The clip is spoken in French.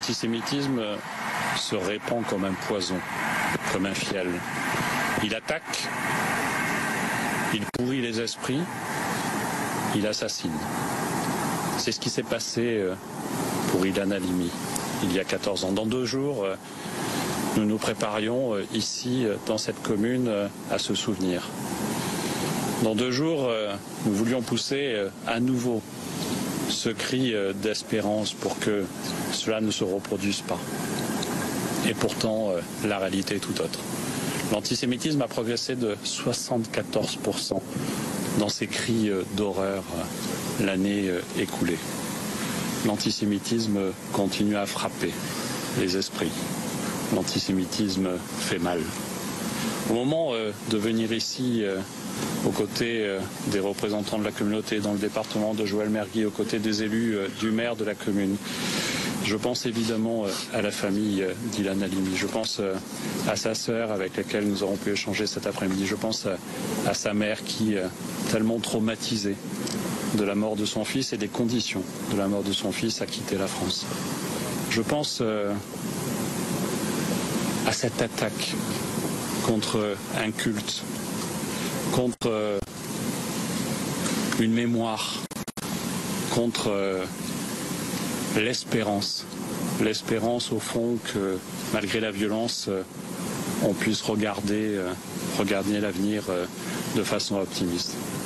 L'antisémitisme se répand comme un poison, comme un fiel. Il attaque, il pourrit les esprits, il assassine. C'est ce qui s'est passé pour Ilan Halimi il y a 14 ans. Dans 2 jours, nous nous préparions ici, dans cette commune, à ce souvenir. Dans 2 jours, nous voulions pousser à nouveau ce cri d'espérance pour que cela ne se reproduise pas. Et pourtant, la réalité est tout autre. L'antisémitisme a progressé de 74% dans ces cris d'horreur l'année écoulée. L'antisémitisme continue à frapper les esprits. L'antisémitisme fait mal. Au moment de venir ici, aux côtés des représentants de la communauté dans le département de Joël Mergui, aux côtés des élus du maire de la commune, je pense évidemment à la famille d'Ilan Halimi. Je pense à sa sœur avec laquelle nous aurons pu échanger cet après-midi. Je pense à sa mère qui, tellement traumatisée de la mort de son fils et des conditions de la mort de son fils, a quitté la France. Je pense à cette attaque contre un culte, contre une mémoire, contre l'espérance. L'espérance au fond que malgré la violence, on puisse regarder l'avenir de façon optimiste.